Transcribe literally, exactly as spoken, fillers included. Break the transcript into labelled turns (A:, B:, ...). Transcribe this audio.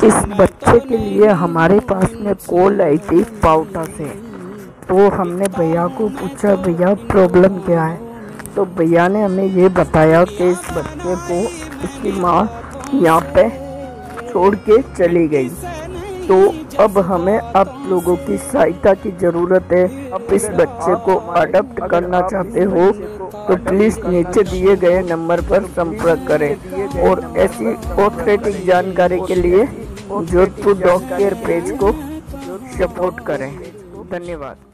A: इस बच्चे के लिए हमारे पास में कॉल आई थी पाउटा से। तो हमने भैया को पूछा भैया प्रॉब्लम क्या है। तो भैया ने हमें ये बताया कि इस बच्चे को इसकी माँ यहाँ पे छोड़ के चली गई। तो अब हमें आप लोगों की सहायता की ज़रूरत है। आप इस बच्चे को अडॉप्ट करना चाहते हो तो प्लीज़ नीचे दिए गए नंबर पर संपर्क करें और ऐसी ऑथेंटिक जानकारी के लिए जोधपुर डॉग केयर पेज को सपोर्ट करें। धन्यवाद।